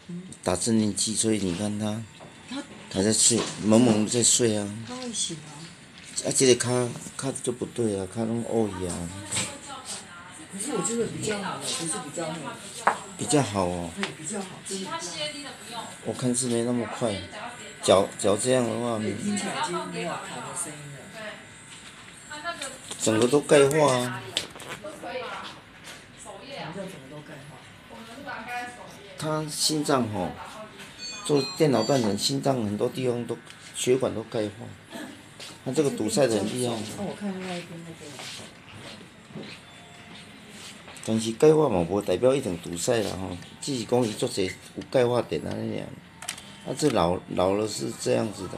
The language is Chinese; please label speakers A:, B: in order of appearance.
A: 打镇定剂，所以你看他
B: 他
A: 还在睡，猛猛在睡啊。
B: 他会醒啊。
A: 这个脚就不对啊，脚拢乌去啊。
B: 可是我觉得比较好的，不是比较好。
A: 比较好哦。
B: 对，比较好，真的比较好。
A: 我看是没那么快，脚这样的话，
B: 听起来已经没有跑的声音了。
A: 整个都钙化啊。
B: 什么叫整个都钙化？
A: 他心脏吼，做电脑断层，心脏很多地方都血管都钙化，他这个堵塞的很厉害。
B: 我看另外一边那个。
A: 但是钙化嘛，无代表一定堵塞啦吼，只是讲伊做侪有钙化点安尼尔。啊，这老了是这样子的。